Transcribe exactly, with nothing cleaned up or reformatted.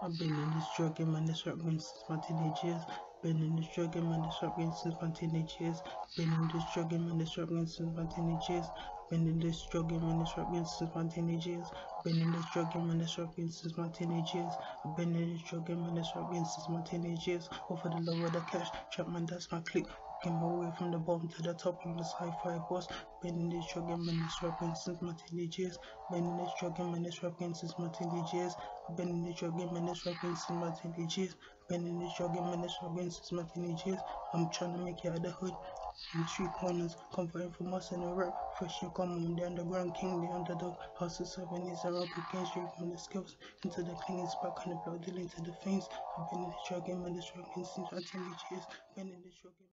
I've been in this drug game and this rap game since my teenage years. Been in this drug game and this rap game since my teenage years. Been in this drug game and this rap game since my teenage years. Been in this drug game and this rap game since my teenage years. Been in this drug game and this rap game since my teenage years. I've been in this drug game and this rap game since my teenage years. All for the love of the cash, trap man, that's my clique. Working my way from the bottom to the top, I'm a sci-fi boss. Been in this drug game and this rap game since my teenage years. Been in this drug game and this rap game since my teenage years. I've been in this drug game and this rap game since my teenage years. Been in this drug game and this rap game since my teenage years. I'm trying to make it out of the hood. In the street corners, comforting from us in the rap. Fresh you come on, the underground king, the underdog. House of seven is around cooking straight from the skills into the clingings, back on the blood, dealing to the things. I've been in this drug game and this rap game since my teenage years. Been in this drug game.